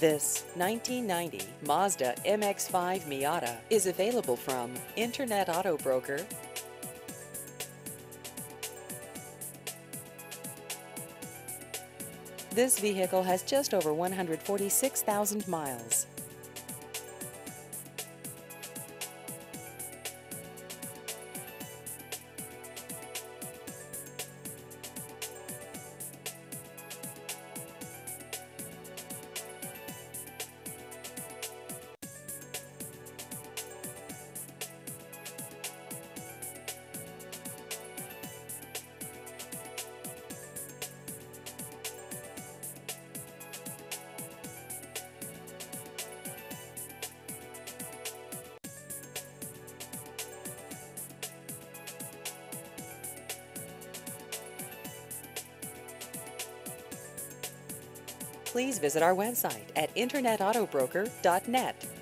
This 1990 Mazda MX-5 Miata is available from Internet Auto Broker. This vehicle has just over 146,000 miles. Please visit our website at internetautobroker.net.